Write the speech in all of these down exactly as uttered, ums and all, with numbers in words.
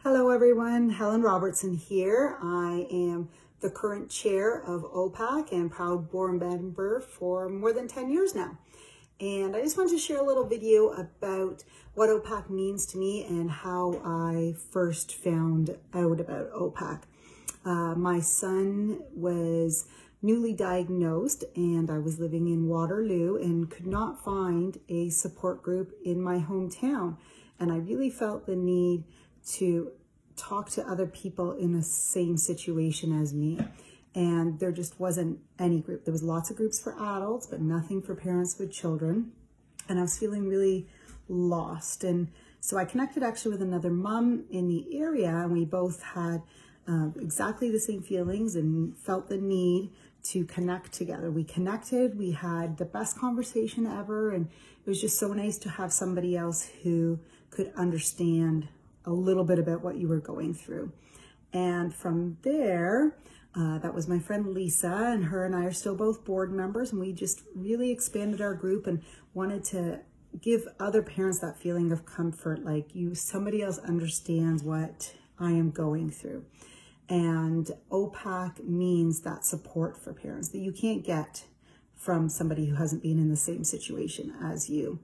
Hello everyone, Helen Robertson here. I am the current chair of O P A C and proud board member for more than ten years now. And I just wanted to share a little video about what O P A C means to me and how I first found out about O P A C. Uh, my son was newly diagnosed and I was living in Waterloo and could not find a support group in my hometown. And I really felt the need to talk to other people in the same situation as me. And there just wasn't any group. There was lots of groups for adults, but nothing for parents with children. And I was feeling really lost. And so I connected actually with another mom in the area, and we both had uh, exactly the same feelings and felt the need to connect together. We connected, we had the best conversation ever, and it was just so nice to have somebody else who could understand a little bit about what you were going through. And from there, uh, that was my friend Lisa, and her and I are still both board members, and we just really expanded our group and wanted to give other parents that feeling of comfort, like you, somebody else understands what I am going through. And O P A C means that support for parents that you can't get from somebody who hasn't been in the same situation as you.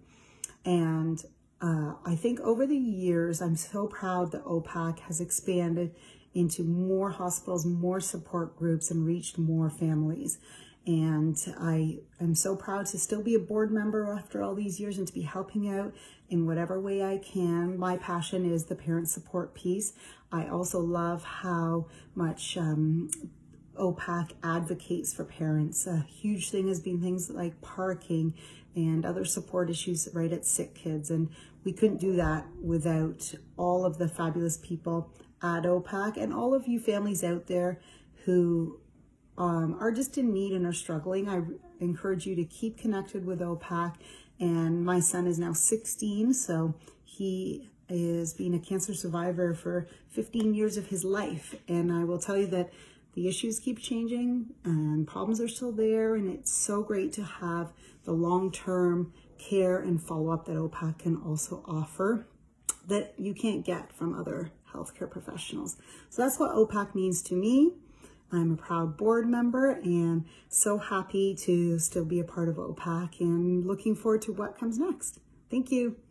And Uh, I think over the years, I'm so proud that O P A C has expanded into more hospitals, more support groups, and reached more families. And I am so proud to still be a board member after all these years and to be helping out in whatever way I can. My passion is the parent support piece. I also love how much um, O P A C advocates for parents. A huge thing has been things like parking and other support issues right at Sick Kids. And we couldn't do that without all of the fabulous people at O P A C and all of you families out there who um, are just in need and are struggling. I encourage you to keep connected with O P A C. And my son is now sixteen, so he is being a cancer survivor for fifteen years of his life. And I will tell you that the issues keep changing and problems are still there, and it's so great to have the long-term care and follow-up that O P A C can also offer that you can't get from other healthcare professionals. So that's what O P A C means to me. I'm a proud board member and so happy to still be a part of O P A C and looking forward to what comes next. Thank you.